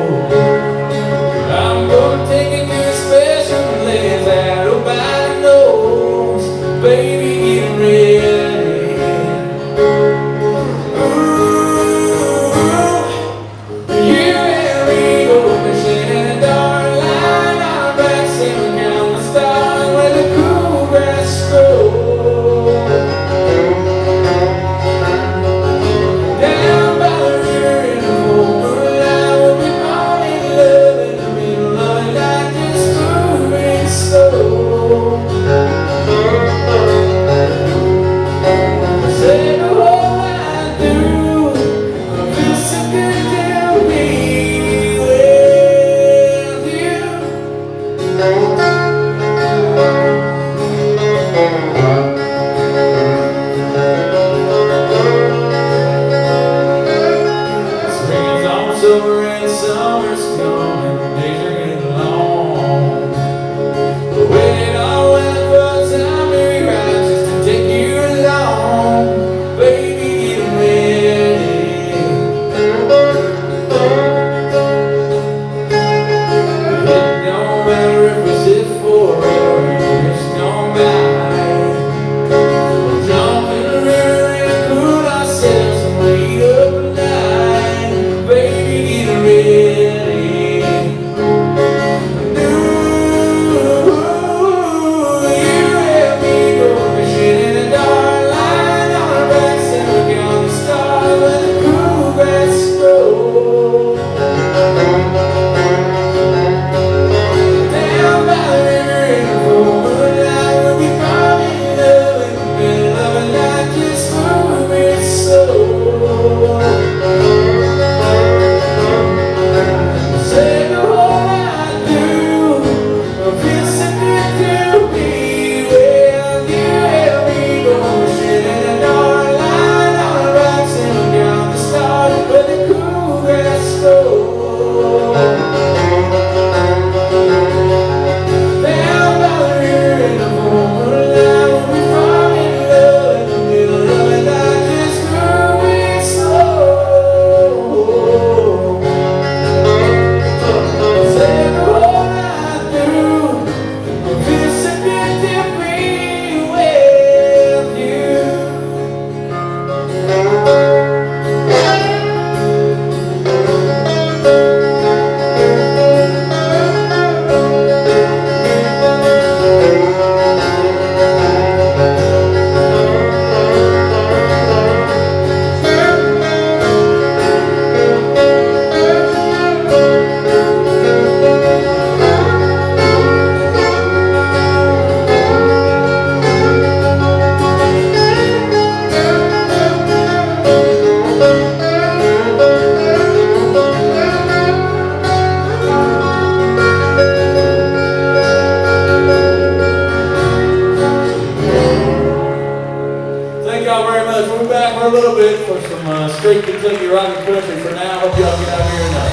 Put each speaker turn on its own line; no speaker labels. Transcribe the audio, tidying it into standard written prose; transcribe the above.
I'm gonna take it to a special place that nobody knows. Baby, get ready. Ooh, you and me go fishing in a dark line on our backs and we count the stars where the cool grass grows. Over and summer's coming, days are getting long. But waiting on weather for time to rise just to take you along. Baby, get ready. It don't matter if we sit forever, it's gonna die. We'll jump in the river and cool ourselves and wait up at night. Baby, get ready. Ooh, you and me go fishing in a dark line on our backs and we count the stars where the cool grass grows. Down by the river in the full moonlight, we'll be falling in love in the middle of a night, just moving slow. Say the whole I do, I feel so good to be with you and me. Go fishing in a dark line on the rocks and we count the stars where the cool grass grows. Down by the river in the full moonlight, we'll be falling in love in the middle of the night, just moving slow. Say the whole I do, I feel so good to be with you. Thank y'all very much. We'll be back for a little bit for some straight Kentucky rock and country. For now, hope y'all get out here and